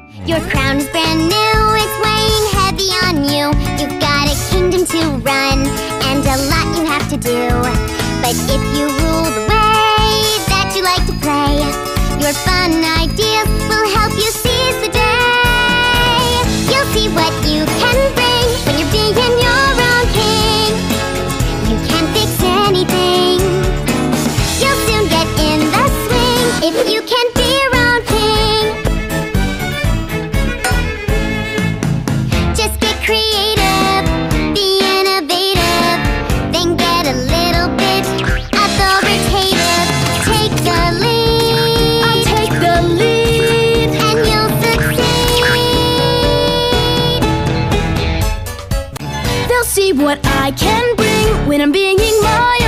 Your crown is brand new, it's weighing heavy on you. You've got a kingdom to run, and a lot you have to do. But if you rule the way that you like to play, your fun ideas will help you seize the day. You'll see what you can bring when you're being your own king. You can't fix anything. You'll soon get in the swing if you can be your own king. Just get creative, be innovative, then get a little bit authoritative. Take the lead. I'll take the lead, and you'll succeed. they'll see what I can bring when I'm being my